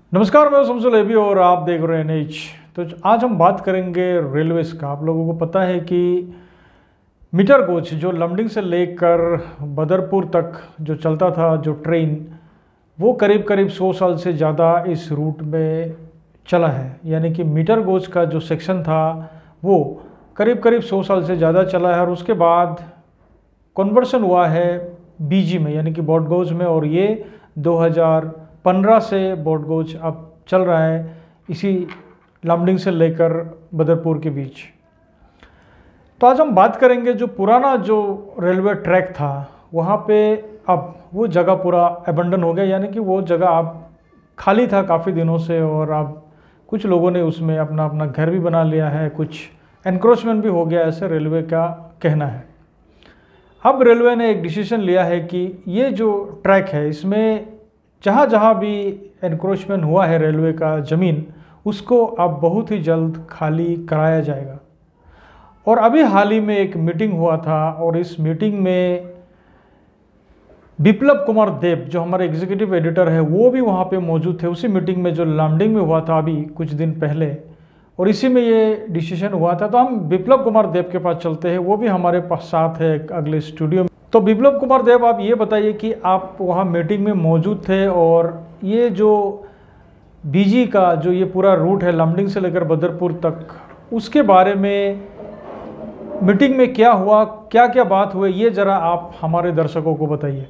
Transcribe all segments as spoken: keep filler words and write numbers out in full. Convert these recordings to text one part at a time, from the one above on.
नमस्कार, मैं शमसुल एबी और आप देख रहे हैं एनएच। तो आज हम बात करेंगे रेलवेज़ का। आप लोगों को पता है कि मीटर कोच जो लमडिंग से लेकर बदरपुर तक जो चलता था, जो ट्रेन, वो करीब करीब सौ साल से ज़्यादा इस रूट में चला है। यानी कि मीटर कोच का जो सेक्शन था वो करीब करीब सौ साल से ज़्यादा चला है और उसके बाद कन्वर्शन हुआ है बीजी में, यानी कि ब्रॉड गौज में, और ये दो हज़ार पंद्रह से ब्रॉड गौज अब चल रहा है इसी लमडिंग से लेकर बदरपुर के बीच। तो आज हम बात करेंगे जो पुराना जो रेलवे ट्रैक था वहाँ पे अब वो जगह पूरा एबंडन हो गया, यानी कि वो जगह अब खाली था काफ़ी दिनों से और अब कुछ लोगों ने उसमें अपना अपना घर भी बना लिया है, कुछ एनक्रोचमेंट भी हो गया, ऐसे रेलवे का कहना है। अब रेलवे ने एक डिसीजन लिया है कि ये जो ट्रैक है इसमें जहाँ जहाँ भी एनक्रोचमेंट हुआ है रेलवे का ज़मीन, उसको अब बहुत ही जल्द खाली कराया जाएगा। और अभी हाल ही में एक मीटिंग हुआ था और इस मीटिंग में बिप्लब कुमार देब जो हमारे एग्जीक्यूटिव एडिटर है वो भी वहाँ पे मौजूद थे, उसी मीटिंग में जो लमडिंग में हुआ था अभी कुछ दिन पहले, और इसी में ये डिसीजन हुआ था। तो हम बिप्लब कुमार देब के पास चलते हैं, वो भी हमारे पास साथ है अगले स्टूडियो में। तो बिप्लब कुमार देब, आप ये बताइए कि आप वहाँ मीटिंग में मौजूद थे और ये जो बीजी का जो ये पूरा रूट है लमडिंग से लेकर बदरपुर तक, उसके बारे में मीटिंग में क्या हुआ, क्या क्या बात हुई, ये ज़रा आप हमारे दर्शकों को बताइए।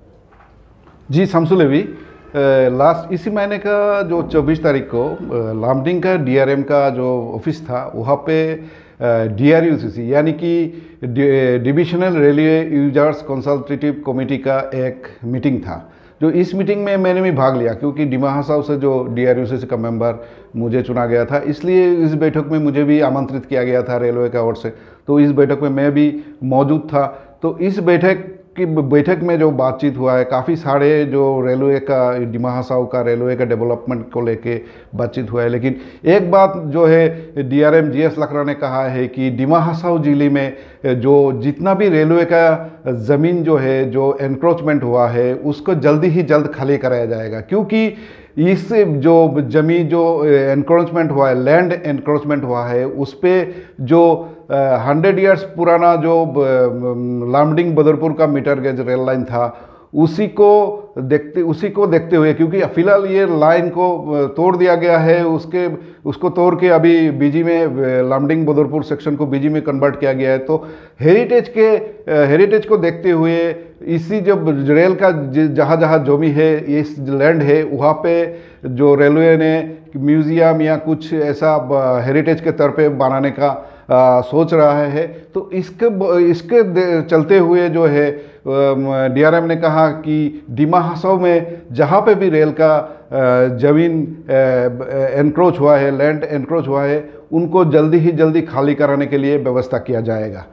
जी शमसुल एबी, लास्ट इसी महीने का जो चौबीस तारीख को लमडिंग का डीआरएम का जो ऑफिस था वहाँ पे डीआरयूसीसी यानी कि divisional railway users consultative committee का एक मीटिंग था। जो इस मीटिंग में मैंने भी भाग लिया क्योंकि डिमा हसाव से जो डीआरयूसीसी का मेंबर मुझे चुना गया था, इसलिए इस बैठक में मुझे भी आमंत्रित किया गया था रेलवे का ओर से। तो इस बैठक में मैं भी मौजूद था। तो इस बैठक की बैठक में जो बातचीत हुआ है, काफ़ी सारे जो रेलवे का डिमा हसाव का रेलवे का डेवलपमेंट को लेके बातचीत हुआ है। लेकिन एक बात जो है डीआरएम जीएस लकड़ा ने कहा है कि डिमा हसाव जिले में जो जितना भी रेलवे का ज़मीन जो है जो एनक्रोचमेंट हुआ है उसको जल्दी ही जल्द खाली कराया जाएगा, क्योंकि इस जो ज़मीन जो एनक्रोचमेंट हुआ है, लैंड एनक्रोचमेंट हुआ है, उस पर जो हंड्रेड इयर्स पुराना जो लमडिंग बदरपुर का मीटर गेज रेल लाइन था उसी को देखते उसी को देखते हुए, क्योंकि फिलहाल ये लाइन को तोड़ दिया गया है, उसके उसको तोड़ के अभी बीजी में लमडिंग बदरपुर सेक्शन को बीजी में कन्वर्ट किया गया है। तो हेरिटेज के हेरिटेज को देखते हुए इसी जो रेल का जहाँ जहाँ जमी है, इस लैंड है, वहाँ पे जो रेलवे ने म्यूज़ियम या कुछ ऐसा हेरिटेज के तौर पे बनाने का आ, सोच रहा है। तो इसके इसके चलते हुए जो है डीआरएम ने कहा कि डिमा हसाव में जहाँ पे भी रेल का ज़मीन एनक्रोच हुआ है, लैंड एनक्रोच हुआ है, उनको जल्दी ही जल्दी खाली कराने के लिए व्यवस्था किया जाएगा।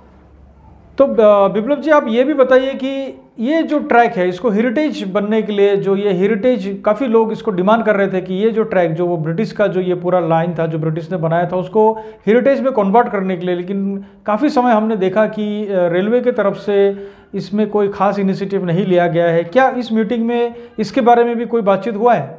तो बिप्लब जी, आप ये भी बताइए कि ये जो ट्रैक है इसको हेरिटेज बनने के लिए, जो ये हेरिटेज, काफ़ी लोग इसको डिमांड कर रहे थे कि ये जो ट्रैक जो वो ब्रिटिश का जो ये पूरा लाइन था जो ब्रिटिश ने बनाया था उसको हेरिटेज में कन्वर्ट करने के लिए, लेकिन काफ़ी समय हमने देखा कि रेलवे की तरफ से इसमें कोई खास इनिशिएटिव नहीं लिया गया है। क्या इस मीटिंग में इसके बारे में भी कोई बातचीत हुआ है?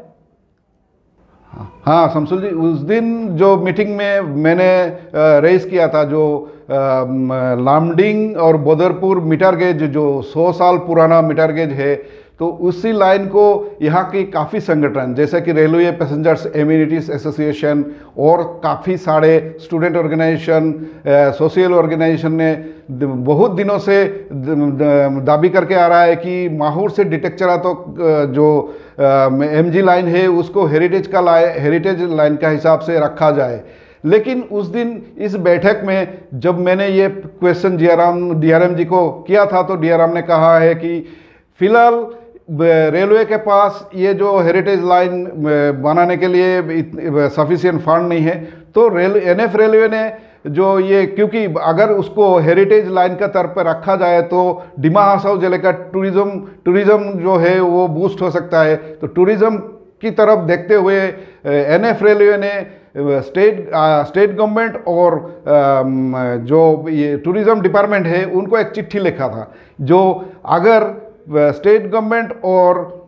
हाँ शमसुल जी, उस दिन जो मीटिंग में मैंने रेस किया था, जो लमडिंग और बदरपुर मीटर गेज जो सौ साल पुराना मीटर गेज है, तो उसी लाइन को यहाँ की काफ़ी संगठन जैसे कि रेलवे पैसेंजर्स एम्यूनिटीज़ एसोसिएशन और काफ़ी सारे स्टूडेंट ऑर्गेनाइजेशन, सोशल ऑर्गेनाइजेशन ने बहुत दिनों से दाबी करके आ रहा है कि माहौर से डिटेक्चरा तो जो एमजी लाइन है उसको हेरिटेज का लाइन हेरिटेज लाइन का हिसाब से रखा जाए। लेकिन उस दिन इस बैठक में जब मैंने ये क्वेश्चन डीआरएम डीआरएम जी को किया था, तो डीआरएम ने कहा है कि फिलहाल रेलवे के पास ये जो हेरिटेज लाइन बनाने के लिए सफिशिएंट फंड नहीं है। तो रेल एनएफ रेलवे ने जो ये, क्योंकि अगर उसको हेरिटेज लाइन का तौर पर रखा जाए तो डिमा हसाव जिले का टूरिज्म टूरिज्म जो है वो बूस्ट हो सकता है। तो टूरिज्म की तरफ देखते हुए एनएफ रेलवे ने स्टेट स्टेट गवर्नमेंट और जो ये टूरिज्म डिपार्टमेंट है उनको एक चिट्ठी लिखा था, जो अगर स्टेट गवर्नमेंट और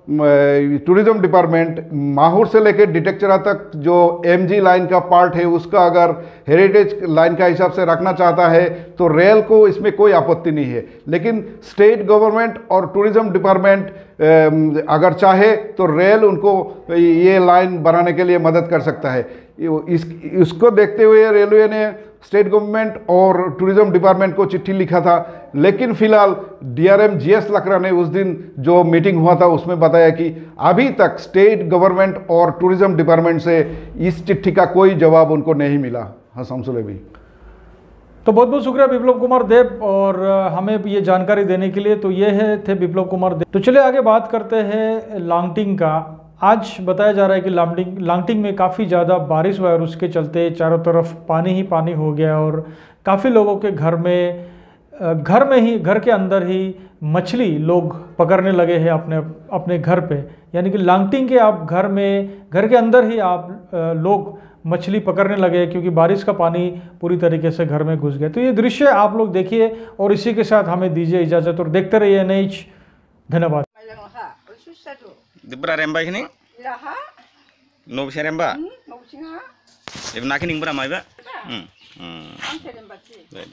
टूरिज्म डिपार्टमेंट माहौर से लेकर डिटेक्चरा तक जो एमजी लाइन का पार्ट है उसका अगर हेरिटेज लाइन का हिसाब से रखना चाहता है तो रेल को इसमें कोई आपत्ति नहीं है, लेकिन स्टेट गवर्नमेंट और टूरिज्म डिपार्टमेंट अगर चाहे तो रेल उनको ये लाइन बनाने के लिए मदद कर सकता है। इस इसको देखते हुए रेलवे ने स्टेट गवर्नमेंट और टूरिज्म डिपार्टमेंट को चिट्ठी लिखा था, लेकिन फिलहाल डीआरएम जीएस लकड़ा ने उस दिन जो मीटिंग हुआ था उसमें बताया कि अभी तक स्टेट गवर्नमेंट और टूरिज्म डिपार्टमेंट से इस चिट्ठी का कोई जवाब उनको नहीं मिला। हाँ शामसुल भी तो बहुत बहुत शुक्रिया विप्लव कुमार देव और हमें ये जानकारी देने के लिए। तो ये है थे विप्लव कुमार देव। तो चलिए आगे बात करते हैं लांगटिंग का। आज बताया जा रहा है कि लांगटिंग लांगटिंग में काफ़ी ज़्यादा बारिश हुआ और उसके चलते चारों तरफ पानी ही पानी हो गया और काफ़ी लोगों के घर में घर में ही घर के अंदर ही मछली लोग पकड़ने लगे हैं अपने अपने घर पे। यानी कि लांगटिंग के आप घर में घर के अंदर ही आप लोग मछली पकड़ने लगे क्योंकि बारिश का पानी पूरी तरीके से घर में घुस गया। तो ये दृश्य आप लोग देखिए और इसी के साथ हमें दीजिए इजाज़त और देखते रहिए एनएच। धन्यवाद। Dibra remba ini? Laha. No bisa remba. No singa. Ibu nak ini berapa mai ba? Hmm. Hmm. Ante remba sih. Baik.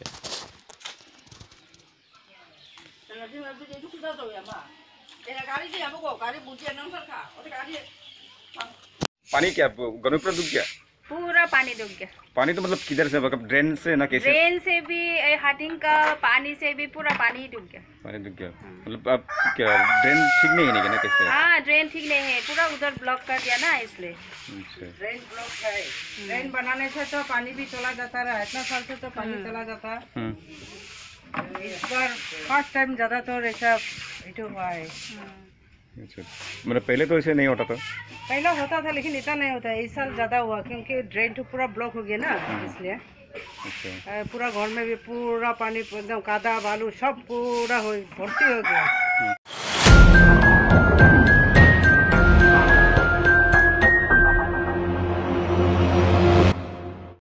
Kalau dia nanti dia itu sudah tahu ya ma. Dia kali dia apa kok? Kali bujian nang sarka. Oke kali. पानी क्या गर्मी पूरा डूब गया? पूरा पानी डूब गया। पानी तो मतलब किधर से मतलब ड्रेन से ना कैसे? ड्रेन से भी हाटिंग का पानी से भी पूरा पानी ही डूब गया। पानी डूब गया मतलब अब क्या ड्रेन ठीक नहीं है ना कैसे? हाँ ड्रेन ठीक नहीं है, पूरा उधर ब्लॉक कर दिया ना इसलिए। अच्छा। ड्रेन ब्लॉक है। ड्रेन बनाने से तो पानी भी चला जाता रहा। इतना साल से तो पानी चला जाता। इस बार फर्स्ट टाइम ज़्यादा तो ऐसा इटू हुआ है। अच्छा मतलब पहले तो ऐसे नहीं होता था? पहले होता था लेकिन इतना नहीं होता है। इस साल ज़्यादा हुआ क्योंकि ड्रेन तो पूरा ब्लॉक हो गया ना इसलिए। अच्छा। पूरा घर में भी पूरा पानी एकदम कादा बालू सब पूरा हो भर्ती हो गया।